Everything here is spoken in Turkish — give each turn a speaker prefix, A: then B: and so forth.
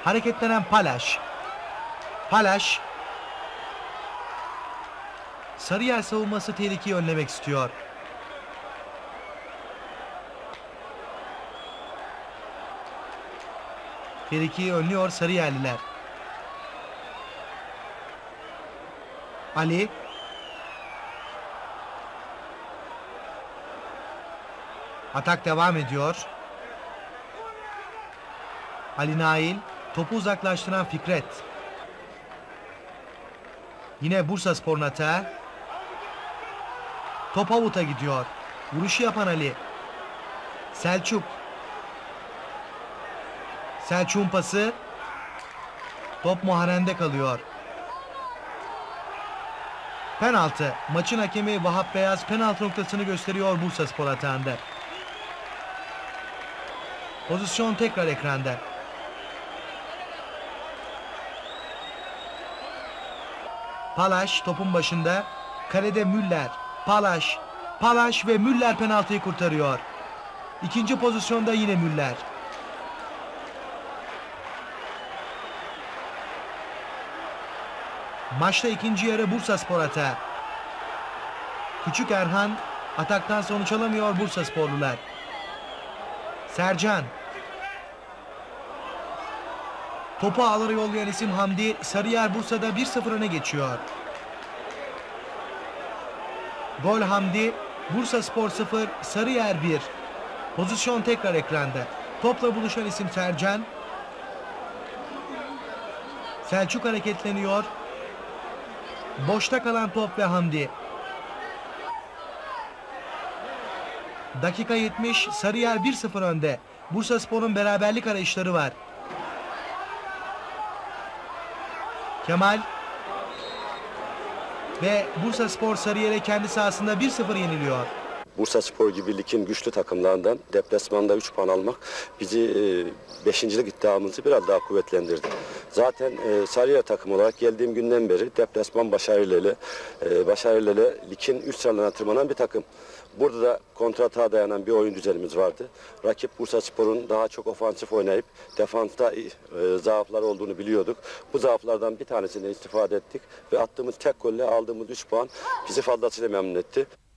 A: Hareketlenen Palaş. Palaş. Sarıyer savunması tehlikeyi önlemek istiyor. Tehlikeyi önlüyor Sarıyerliler. Ali. Atak devam ediyor. Ali Nail. Topu uzaklaştıran Fikret. Yine Bursaspor'un atağı. Top avuta gidiyor. Vuruşu yapan Ali. Selçuk. Selçuk'un pası. Top Muharrem'de kalıyor. Penaltı. Maçın hakemi Vahap Beyaz penaltı noktasını gösteriyor Bursaspor atağında. Pozisyon tekrar ekranda. Palaş topun başında. Kalede Müller. Palaş. Palaş ve Müller penaltıyı kurtarıyor. İkinci pozisyonda yine Müller. Maçta ikinci yarı Bursaspor atağı. Küçük Erhan ataktan sonuç alamıyor Bursasporlular. Sercan. Topu ağlara yollayan isim Hamdi. Sarıyer Bursa'da 1-0 öne geçiyor. Gol Hamdi. Bursaspor 0, Sarıyer 1. Pozisyon tekrar ekranda. Topla buluşan isim Sercan. Selçuk hareketleniyor. Boşta kalan top ve Hamdi. Dakika 70, Sarıyer 1-0 önde. Bursaspor'un beraberlik arayışları var. Kemal ve Bursaspor Sarıyer'e kendi sahasında 1-0 yeniliyor.
B: Bursaspor gibi ligin güçlü takımlarından deplasmanda 3 puan almak bizi 5.'lik iddiamızı biraz daha kuvvetlendirdi. Zaten Sarıyer takım olarak geldiğim günden beri deplasman başarıyla ligin üst sıralarına tırmanan bir takım. Burada da kontratağa dayanan bir oyun düzenimiz vardı. Rakip Bursaspor'un daha çok ofansif oynayıp defansta zaaflar olduğunu biliyorduk. Bu zaaflardan bir tanesini istifade ettik ve attığımız tek golle aldığımız 3 puan bizi fazlasıyla memnun etti.